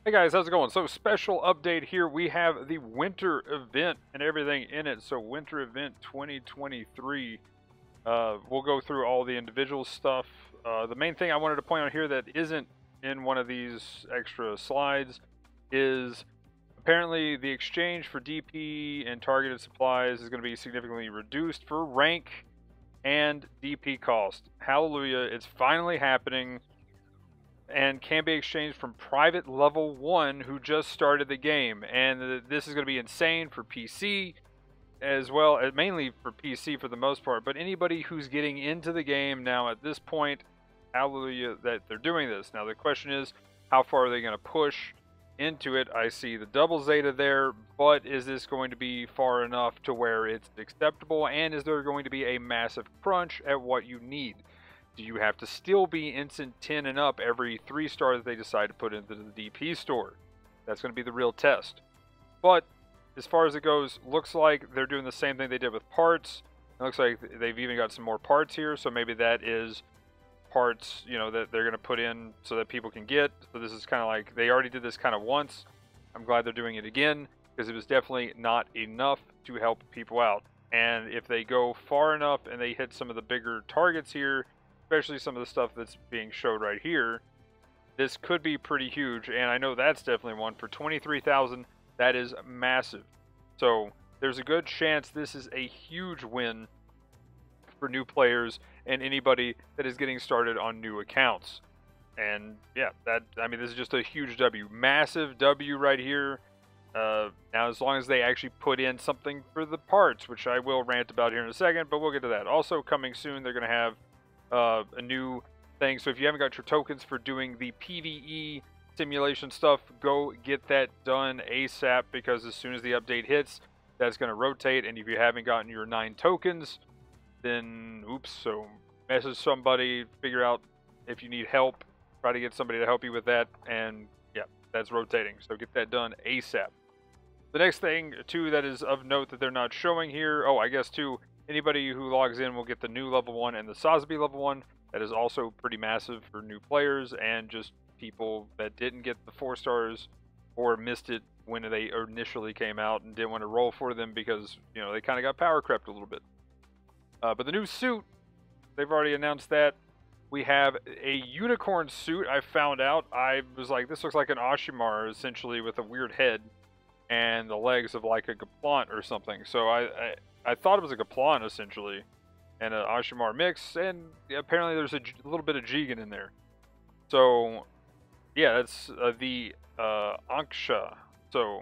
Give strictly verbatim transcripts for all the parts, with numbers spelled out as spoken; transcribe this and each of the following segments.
Hey guys, how's it going? So, special update here. We have the winter event and everything in it. So, winter event twenty twenty-three. Uh, we'll go through all the individual stuff. Uh, the main thing I wanted to point out here that isn't in one of these extra slides is apparently the exchange for D P and targeted supplies is going to be significantly reduced for rank and D P cost. Hallelujah, it's finally happening and can be exchanged from private level one who just started the game. And this is going to be insane for P C as well, uh, mainly for P C for the most part. But anybody who's getting into the game now at this point, hallelujah that they're doing this. Now the question is, how far are they going to push into it? I see the double Zeta there, but is this going to be far enough to where it's acceptable? And is there going to be a massive crunch at what you need? Do you have to still be instant ten and up every three star that they decide to put into the D P store? That's going to be the real test. But as far as it goes, looks like they're doing the same thing they did with parts. It looks like they've even got some more parts here, so maybe that is parts, you know, that they're going to put in so that people can get. So this is kind of like, they already did this kind of once. I'm glad they're doing it again, because it was definitely not enough to help people out. And if they go far enough and they hit some of the bigger targets here, especially some of the stuff that's being showed right here, this could be pretty huge. And I know that's definitely one for twenty-three thousand. That is massive. So there's a good chance this is a huge win for new players and anybody that is getting started on new accounts. And yeah, that, I mean, this is just a huge W, massive W right here. Uh, now, as long as they actually put in something for the parts, which I will rant about here in a second, but we'll get to that. Also coming soon, they're going to have Uh, a new thing. So if you haven't got your tokens for doing the PvE simulation stuff, go get that done ASAP, because as soon as the update hits, that's going to rotate. And if you haven't gotten your nine tokens, then oops. So message somebody, figure out if you need help, try to get somebody to help you with that. And yeah, that's rotating. So get that done ASAP. The next thing too that is of note that they're not showing here, oh, I guess too, anybody who logs in will get the new level one and the Sosby level one. That is also pretty massive for new players and just people that didn't get the four stars or missed it when they initially came out and didn't want to roll for them because, you know, they kind of got power crept a little bit. Uh, but the new suit, they've already announced that. We have a unicorn suit. I found out. I was like, this looks like an Oshimar essentially with a weird head and the legs of like a Gaplant or something. So I, I I thought it was a Gaplant essentially, and an Oshimar mix, and apparently there's a, a little bit of Jigen in there. So, yeah, that's uh, the uh, Anksha. So,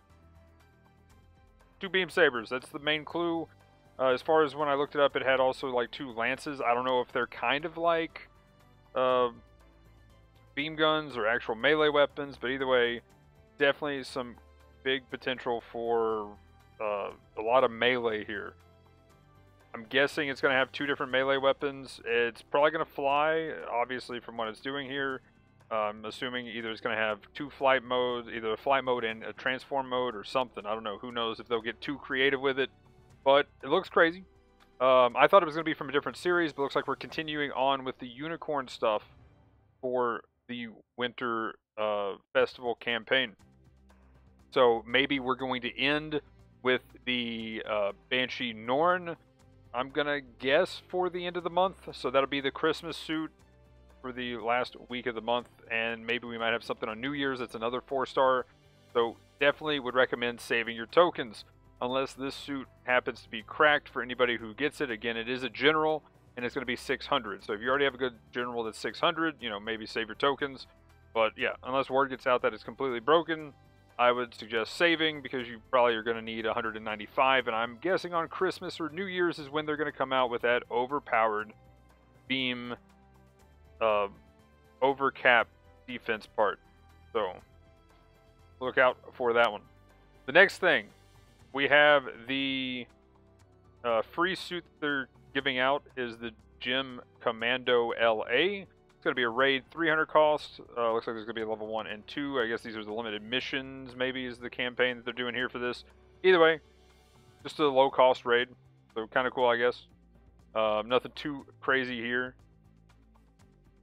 two beam sabers. That's the main clue. Uh, as far as when I looked it up, it had also like two lances. I don't know if they're kind of like uh, beam guns or actual melee weapons, but either way, definitely some big potential for Uh, a lot of melee here. I'm guessing it's going to have two different melee weapons. It's probably going to fly, obviously, from what it's doing here. I'm assuming either it's going to have two flight modes, either a flight mode and a transform mode or something. I don't know. Who knows if they'll get too creative with it. But it looks crazy. Um, I thought it was going to be from a different series, but it looks like we're continuing on with the unicorn stuff for the Winter uh, Festival campaign. So maybe we're going to end with the uh, Banshee Norn, I'm gonna guess, for the end of the month. So that'll be the Christmas suit for the last week of the month, and maybe we might have something on New Year's that's another four star. So definitely would recommend saving your tokens, unless this suit happens to be cracked for anybody who gets it. Again, it is a general, and it's going to be six hundred. So if you already have a good general that's six hundred, you know, maybe save your tokens. But yeah, unless word gets out that it's completely broken, I would suggest saving, because you probably are going to need one hundred ninety-five, and I'm guessing on Christmas or New Year's is when they're going to come out with that overpowered beam uh, overcap defense part. So look out for that one. The next thing, we have the uh, free suit that they're giving out is the Gym Commando L A. It's going to be a raid, three hundred cost. Uh, looks like there's going to be a level one and two. I guess these are the limited missions, maybe, is the campaign that they're doing here for this. Either way, just a low cost raid. So kind of cool, I guess. Uh, nothing too crazy here.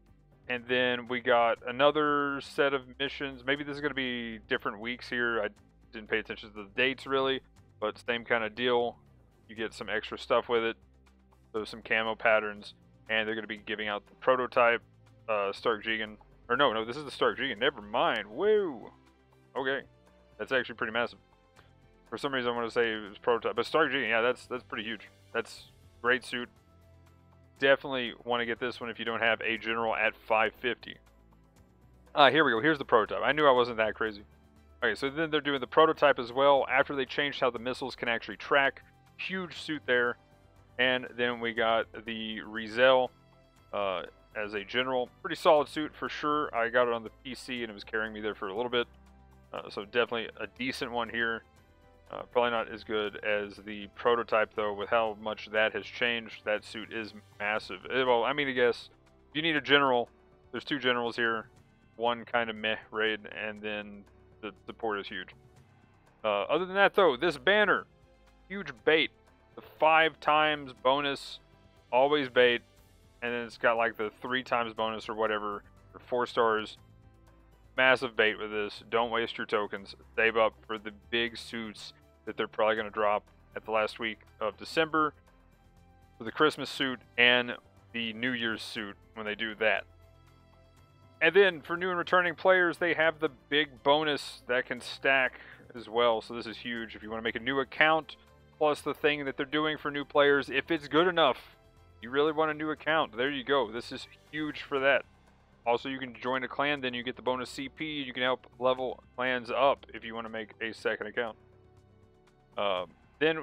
And then we got another set of missions. Maybe this is going to be different weeks here. I didn't pay attention to the dates really, but same kind of deal. You get some extra stuff with it. So some camo patterns. And they're going to be giving out the prototype uh, Stark Jigen. Or no, no, this is the Stark Jigen. Never mind. Woo! Okay. That's actually pretty massive. For some reason I want to say it was prototype. But Stark Jigen, yeah, that's, that's pretty huge. That's great suit. Definitely want to get this one if you don't have a general at five fifty. Uh, here we go. Here's the prototype. I knew I wasn't that crazy. Okay, so then they're doing the prototype as well after they changed how the missiles can actually track. Huge suit there. And then we got the Rizel uh, as a general. Pretty solid suit for sure. I got it on the P C and it was carrying me there for a little bit. Uh, so definitely a decent one here. Uh, probably not as good as the prototype, though, with how much that has changed. That suit is massive. It, well, I mean, I guess if you need a general, there's two generals here. One kind of meh raid, and then the support is huge. Uh, other than that, though, this banner, huge bait. The five times bonus, always bait. And then it's got like the three times bonus or whatever for four stars. Massive bait with this. Don't waste your tokens. Save up for the big suits that they're probably going to drop at the last week of December for the Christmas suit and the New Year's suit when they do that. And then for new and returning players, they have the big bonus that can stack as well. So this is huge if you want to make a new account, plus the thing that they're doing for new players. If it's good enough, you really want a new account, there you go. This is huge for that. Also, you can join a clan, then you get the bonus C P. You can help level clans up if you want to make a second account. Um, then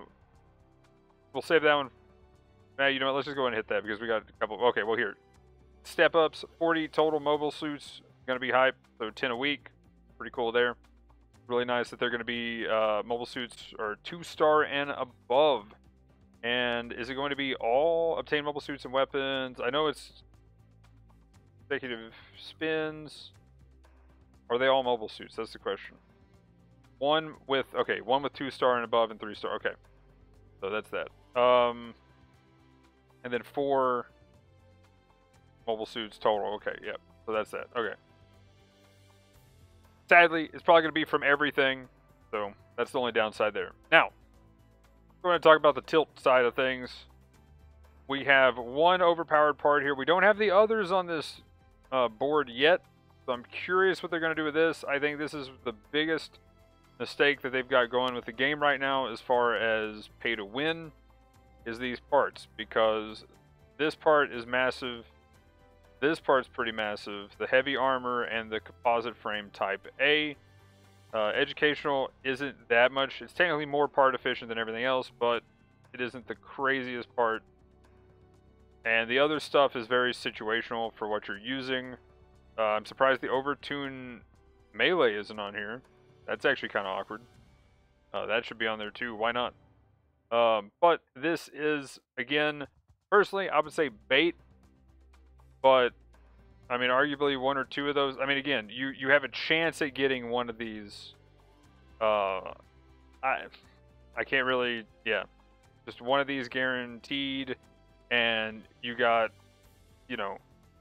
we'll save that one. Now, you know what? Let's just go ahead and hit that because we got a couple. Okay, well, here. Step ups, forty total mobile suits. Going to be hype. So ten a week. Pretty cool there. Really nice that they're going to be uh, mobile suits are two star and above. And is it going to be all obtain mobile suits and weapons? I know it's consecutive spins. Are they all mobile suits? That's the question. One with, okay, one with two star and above and three star. Okay. So that's that. Um, and then four mobile suits total. Okay, yep. So that's that. Okay. Sadly, it's probably going to be from everything. So that's the only downside there. Now, we're going to talk about the tilt side of things. We have one overpowered part here. We don't have the others on this uh, board yet. So I'm curious what they're going to do with this. I think this is the biggest mistake that they've got going with the game right now as far as pay to win is these parts, because this part is massive. This part's pretty massive. The heavy armor and the composite frame type A. Uh, educational isn't that much. It's technically more part efficient than everything else, but it isn't the craziest part. And the other stuff is very situational for what you're using. Uh, I'm surprised the Overtune melee isn't on here. That's actually kind of awkward. Uh, that should be on there too. Why not? Um, but this is, again, personally, I would say bait. But, I mean, arguably one or two of those. I mean, again, you, you have a chance at getting one of these. Uh, I, I can't really, yeah. Just one of these guaranteed. And you got, you know,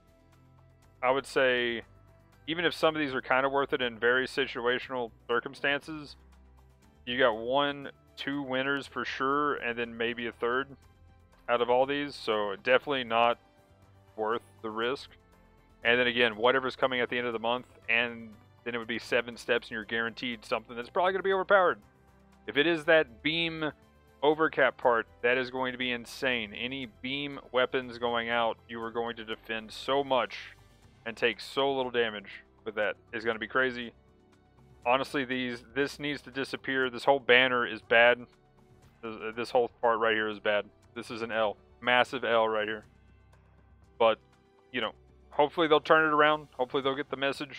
I would say, even if some of these are kind of worth it in very situational circumstances, you got one, two winners for sure, and then maybe a third out of all these. So definitely not worth the risk. And then again, whatever's coming at the end of the month, and then it would be seven steps and you're guaranteed something that's probably going to be overpowered. If it is that beam overcap part, that is going to be insane. Any beam weapons going out, you are going to defend so much and take so little damage with that. Is going to be crazy. Honestly, these this needs to disappear. This whole banner is bad. This, this whole part right here is bad. This is an L. Massive L right here. But, you know, hopefully they'll turn it around. Hopefully they'll get the message.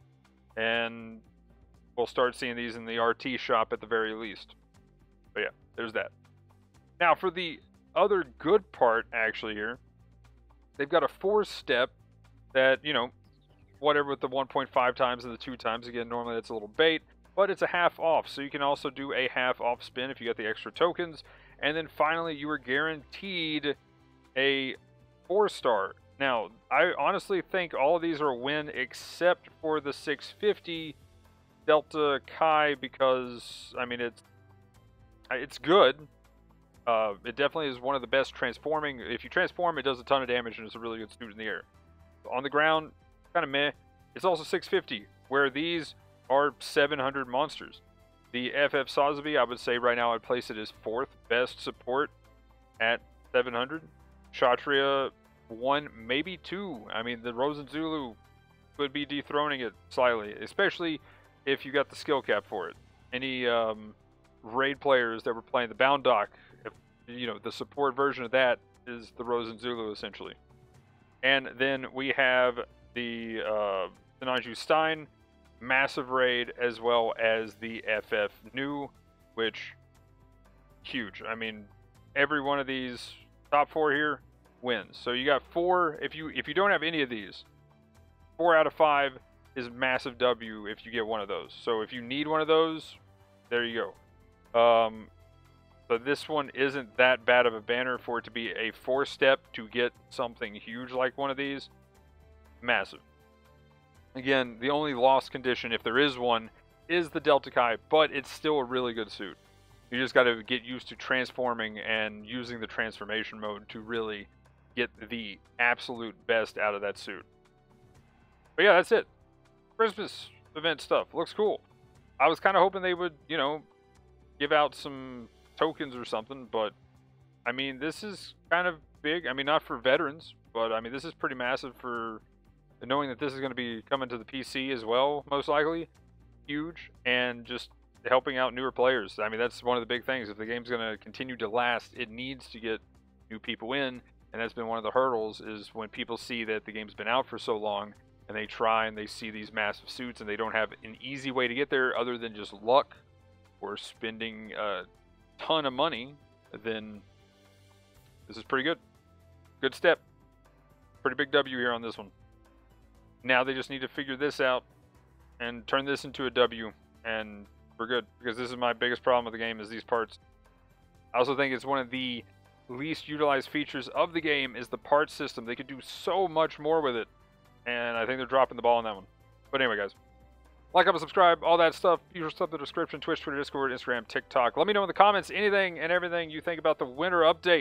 And we'll start seeing these in the R T shop at the very least. But yeah, there's that. Now, for the other good part, actually, here, they've got a four-step that, you know, whatever with the one point five times and the two times. Again, normally that's a little bait, but it's a half off. So you can also do a half off spin if you got the extra tokens. And then finally, you are guaranteed a four-star Now, I honestly think all of these are a win except for the six fifty Delta Kai because, I mean, it's it's good. Uh, it definitely is one of the best transforming. If you transform, it does a ton of damage and it's a really good suit in the air. On the ground, kind of meh. It's also six fifty, where these are seven hundred monsters. The F F Sazabi, I would say right now I'd place it as fourth best support at seven hundred. Kshatriya, one, maybe two. I mean, the Rosen Zulu could be dethroning it slightly, especially if you got the skill cap for it. Any um, raid players that were playing the Bound Dock, if, you know, the support version of that is the Rosen Zulu, essentially. And then we have the uh, Sinanju Stein, massive raid, as well as the F F New, which, huge. I mean, every one of these top four here wins. So you got four, if you if you don't have any of these, four out of five is massive W if you get one of those. So if you need one of those, there you go. Um, so this one isn't that bad of a banner for it to be a four step to get something huge like one of these. Massive. Again, the only lost condition, if there is one, is the Delta Kai, but it's still a really good suit. You just got to get used to transforming and using the transformation mode to really get the absolute best out of that suit. But yeah, that's it. Christmas event stuff. Looks cool. I was kind of hoping they would, you know, give out some tokens or something, but I mean, this is kind of big. I mean, not for veterans, but I mean, this is pretty massive for knowing that this is going to be coming to the P C as well, most likely. Huge, and just helping out newer players. I mean, that's one of the big things. If the game's going to continue to last, it needs to get new people in, and that's been one of the hurdles, is when people see that the game's been out for so long, and they try and they see these massive suits, and they don't have an easy way to get there other than just luck or spending a ton of money, then this is pretty good. Good step. Pretty big W here on this one. Now they just need to figure this out and turn this into a W, and we're good, because this is my biggest problem with the game, is these parts. I also think it's one of the least utilized features of the game is the parts system. They could do so much more with it, and I think they're dropping the ball on that one. But anyway, guys, like, comment, subscribe, all that stuff. Usual stuff in the description: Twitch, Twitter, Discord, Instagram, TikTok. Let me know in the comments anything and everything you think about the winter update.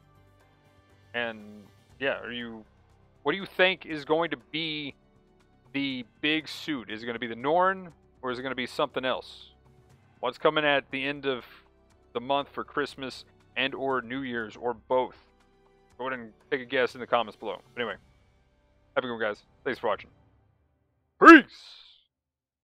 And yeah, are you, what do you think is going to be the big suit? Is it going to be the Norn, or is it going to be something else? What's coming at the end of the month for Christmas and or New Year's, or both? Go ahead and take a guess in the comments below. But anyway, have a good one, guys. Thanks for watching. Peace!